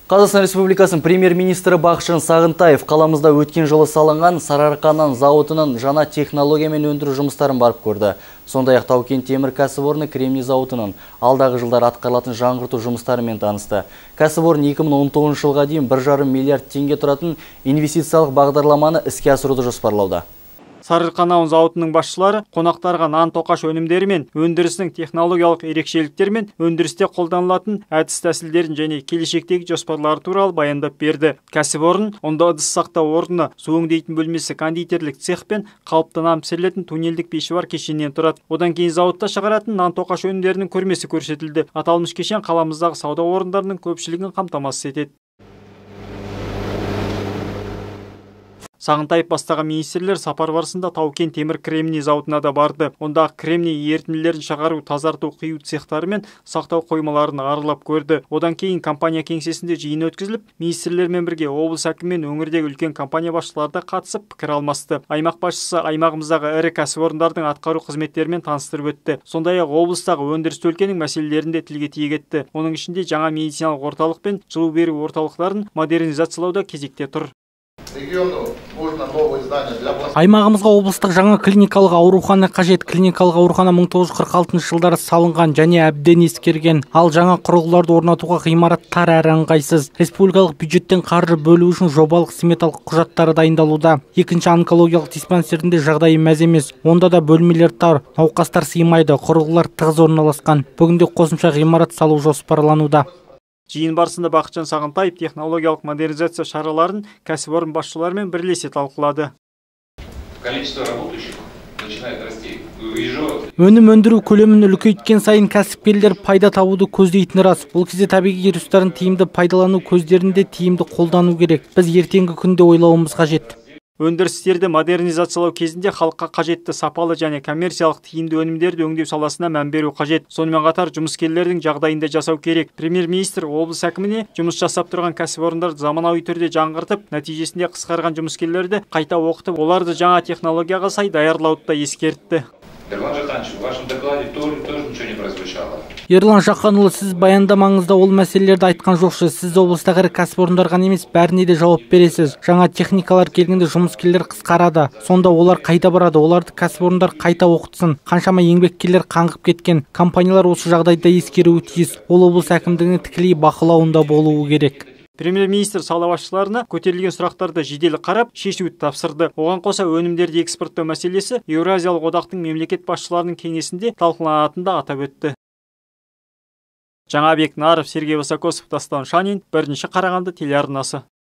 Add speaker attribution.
Speaker 1: Қазақстан Республикасының премьер-министрі Бақытжан Сағынтаев қаламызда өткен жылы салынған Сарыарқа зауытының жаңа технологиямен өндіру жұмыстарын барып көрді. Сондай-ақ Тау-Кен темір кәсіпорны кремний зауытының алдағы жылдар атқарылатын жаңғырту жұмыстарымен танысты. Кәсіпорын 2019 жылға дейін 1,5 миллиард теңге тұратын инвестициялық бағдарламаны іске асыруды жоспарлауда.
Speaker 2: Сарыарқа зауытының басшылары қонақтарға нан тоқаш өнімдері мен өндірісінің технологиялық ерекшеліктері мен өндірісте қолданылатын әдіс-тәсілдерін және келешектегі жоспарлары туралы баяндап берді. Кәсіпорын онда ыдыс сақтау орны, су өңдейтін бөлмесі, кондитерлік цех пен қалыпты нан пісірілетін туннельдік пеші бар кешеннен тұрады. Одан кейін зауытта шығаратын нан тоқаш өнімдерінің көрмесі көрсетілді. Аталмыш кешен қаламыздағы сауда орындарының көпшілігін қамтамасыз етеді. Сағынтаев бастаған министрлер сапар барысында Тау-Кен темір кремний зауытына да барды. Онда кремний ерітінділерін шығару, тазарту, құю цехтары мен сақтау қоймаларын аралап көрді. Одан кейін компания кеңсесінде жиын өткізіліп, министрлермен бірге облыс әкімі мен өңірдегі үлкен компания басшылары да қатысып пікір алмасты. Аймақ басшысы аймағымыздағы ірі кәсіпорындардың атқару қызметтерімен таныстырып өтті. Сондай-ақ облыстағы өндірісті өлкенің мәселелерін де тілге тиек етті. Оның ішінде жаңа медициналық орталық пен жылу беру орталықтарын модернизациялауда кезекте тұр.
Speaker 3: Аймағымызға облыстық жаңа клиникалық аурухана қажет. Клиникалық аурухана 1946 жылдары салынған және әбден ескерген. Ал жаңа құрылғыларды орнатуға ғимараттар әрі ыңғайсыз. Республикалық бюджеттен қаржы бөлу үшін жобалық сметалық құжаттары дайындалуда. Екінші онкологиялық диспансерінде жағдайы мәз емес. Онда да бөлмелер тар, науқастар сыймайды, құрылғылар тығыз орналасқан. Бүгінде қосымша ғимарат салу жоспарлануда.
Speaker 2: Жиын барысында Бақытжан Сағынтаев технологиялық модернизация шараларын кәсіпорын басшыларымен бірлесе талқылады.
Speaker 3: Өнім өндіру көлемін үлкейткен сайын кәсіпкерлер пайда табуды көздейтіні рас. Бұл кезде табиғи ресурстарын тиімді пайдалану көздерінде тиімді қолдану керек. Біз ертеңгі күнде ойлауымыз қажет.
Speaker 2: Өндірістерді модернизациялау кезінде халыққа қажетті сапалы және коммерциялық тиімді өнімдерді өңдеу саласына мән беру қажет. Сонымен қатар жұмыскерлердің жағдайында жасау керек. Премьер-министр облыс әкіміне жұмыс жасап тұрған кәсіпорындарды заманауи түрде жаңғыртып, нәтижесінде қысқарған жұмыскерлерді қайта оқытып, оларды жаңа технологияға сай даярлауды да ескертті.
Speaker 3: Ерлан Жақанұлы, сіз баяндамаңызда ол мәселелерді айтқан жоқсыз. Сіз облыстағы ірі кәсіпорындар ғана емес, бәріне де жауап бересіз. Жаңа техникалар келгенде жұмыскерлер қысқарады. Сонда олар қайда барады? Оларды кәсіпорындар қайта оқытсын. Қаншама еңбеккерлер қаңғып кеткен. Компаниялар осы жағдайда ескеруі тиіс. Ол облыс әкімдігінің тікелей бақылауында болуы керек.
Speaker 2: Премьер-министр сала басшыларына көтерілген сұрақтарды жедел қарап, шешуді тапсырды. Оған қоса өнімдерді экспорттау мәселесі Еуразиялық одақтың мемлекет басшыларының кеңесінде талқыланатынын да атап өтті. Жаңабек Наров, Сергей Высокосов, Дастан Шанин, 1-ші Қарағанды телеарнасы.